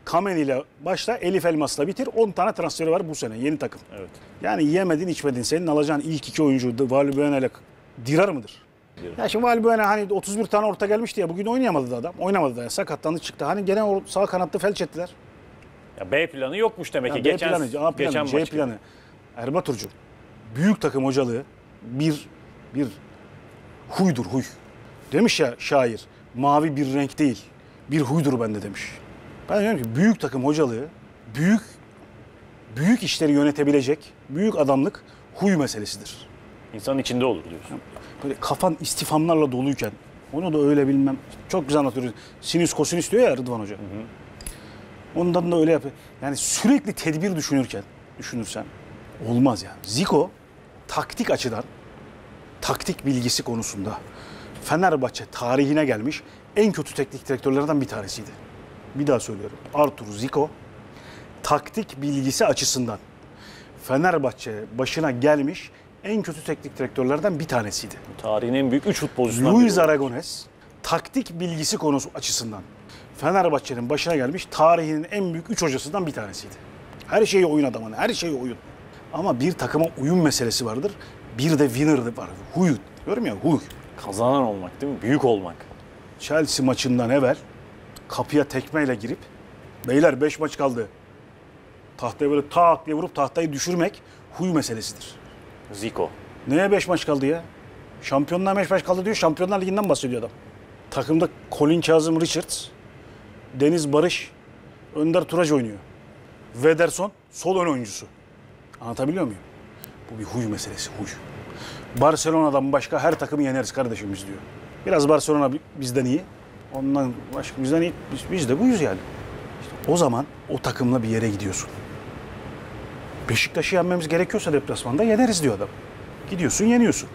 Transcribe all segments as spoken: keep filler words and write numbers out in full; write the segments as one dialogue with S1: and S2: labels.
S1: Kameni ile başla, Elif Elmas'la bitir. on tane transferi var bu sene yeni takım.
S2: Evet.
S1: Yani yemedin içmedin. Senin alacağın ilk iki oyuncu Valbuena ile dirar mıdır? Dirar. Ya şimdi Valbuena hani otuz bir tane orta gelmişti ya, bugün oynayamadı da adam. Oynamadı da ya, sakatlandı çıktı. Hani gene o sağ kanatta felç ettiler.
S2: Ya B planı yokmuş demek
S1: Ya
S2: ki.
S1: B
S2: Geçen,
S1: planı, A planı,
S2: geçen
S1: C
S2: maç gibi.
S1: planı. Erbaturcu, büyük takım hocalığı bir bir huydur huy. Demiş ya şair, mavi bir renk değil, bir huydur bende demiş. Ben diyorum ki büyük takım hocalığı, büyük büyük işleri yönetebilecek büyük adamlık huy meselesidir.
S2: İnsanın içinde olur diyorsun.
S1: Böyle kafan istifamlarla doluyken, onu da öyle bilmem, çok güzel anlatıyoruz. Sinüs kosinüs diyor ya Rıdvan Hoca. Hı hı. Ondan da öyle yapıyor. Yani sürekli tedbir düşünürken, düşünürsen olmaz yani. Zico taktik açıdan, taktik bilgisi konusunda Fenerbahçe tarihine gelmiş en kötü teknik direktörlerden bir tanesiydi. Bir daha söylüyorum. Artur Zico taktik bilgisi açısından Fenerbahçe başına gelmiş en kötü teknik direktörlerden bir tanesiydi.
S2: Tarihin en büyük üç futbolcusundan
S1: Luis Aragonés taktik bilgisi konusu açısından Fenerbahçe'nin başına gelmiş tarihinin en büyük üç hocasından bir tanesiydi. Her şeyi oyun adamına, her şeyi oyun. Ama bir takıma uyum meselesi vardır. Bir de winner var. Huy. Diyorum ya huy.
S2: Kazanan olmak değil mi? Büyük olmak.
S1: Chelsea maçından evvel kapıya tekmeyle girip beyler beş maç kaldı. Tahtaya böyle tak diye vurup tahtayı düşürmek huy meselesidir.
S2: Zico.
S1: Neye beş maç kaldı ya? Şampiyonluğa beş maç kaldı diyor. Şampiyonlar Ligi'nden bahsediyor adam. Takımda Colin Kazım Richards, Deniz Barış, Önder Turaç oynuyor. Wederson sol ön oyuncusu. Anlatabiliyor muyum? Bu bir huy meselesi, huy. Barcelona'dan başka her takımı yeneriz kardeşim biz diyor. Biraz Barcelona bizden iyi. Ondan başka bizden iyi. Biz, biz de buyuz yani. İşte o zaman o takımla bir yere gidiyorsun. Beşiktaş'ı yenmemiz gerekiyorsa deplasmanda yeneriz diyor adam. Gidiyorsun, yeniyorsun.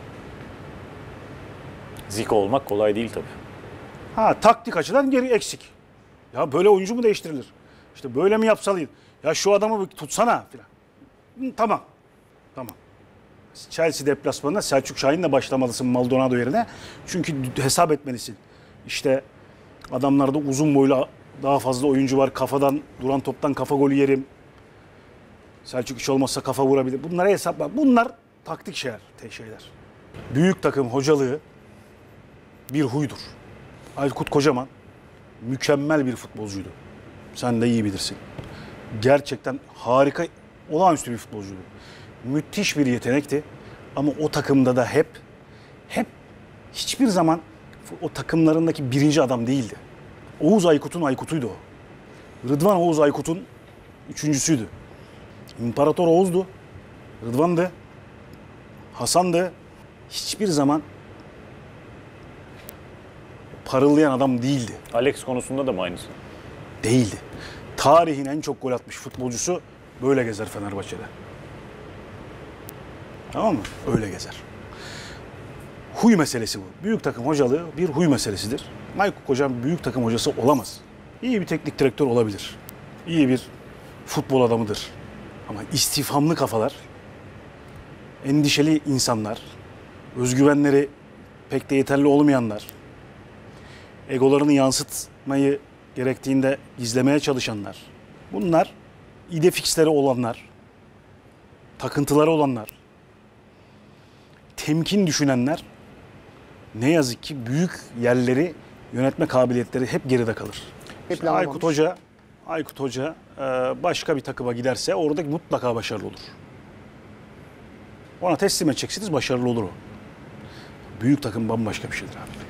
S2: Zico olmak kolay değil tabii.
S1: Ha taktik açıdan geri eksik. Ya böyle oyuncu mu değiştirilir? İşte böyle mi yapsalıyım? Ya şu adamı bir tutsana filan. Hı, tamam. Tamam. Chelsea deplasmanında Selçuk Şahin'le başlamalısın Maldonado yerine. Çünkü hesap etmelisin. İşte adamlarda uzun boylu daha fazla oyuncu var. Kafadan, duran toptan kafa golü yerim. Selçuk hiç olmazsa kafa vurabilir. Bunlara hesap var. Bunlar taktik şeyler, şeyler. Büyük takım hocalığı bir huydur. Aykut Kocaman mükemmel bir futbolcuydu. Sen de iyi bilirsin. Gerçekten harika, olağanüstü bir futbolcuydu. Müthiş bir yetenekti. Ama o takımda da hep, hep hiçbir zaman o takımlarındaki birinci adam değildi. Oğuz Aykut'un Aykut'uydu o. Rıdvan Oğuz Aykut'un üçüncüsüydü. İmparator Oğuz'du. Rıdvan'dı. Hasan'dı. Hiçbir zaman parıldayan adam değildi.
S2: Alex konusunda da mı aynısı?
S1: Değildi. Tarihin en çok gol atmış futbolcusu böyle gezer Fenerbahçe'de. Tamam mı? Öyle gezer. Huy meselesi bu. Büyük takım hocalığı bir huy meselesidir. Aykut Kocaman büyük takım hocası olamaz. İyi bir teknik direktör olabilir. İyi bir futbol adamıdır. Ama istifhamlı kafalar, endişeli insanlar, özgüvenleri pek de yeterli olmayanlar, egolarını yansıtmayı gerektiğinde gizlemeye çalışanlar, bunlar ide fiksleri olanlar, takıntıları olanlar, temkin düşünenler ne yazık ki büyük yerleri yönetme kabiliyetleri hep geride kalır. İşte Aykut Hoca, Aykut Hoca başka bir takıma giderse orada mutlaka başarılı olur. Ona teslim edeceksiniz, başarılı olur o. Büyük takım bambaşka bir şeydir abi.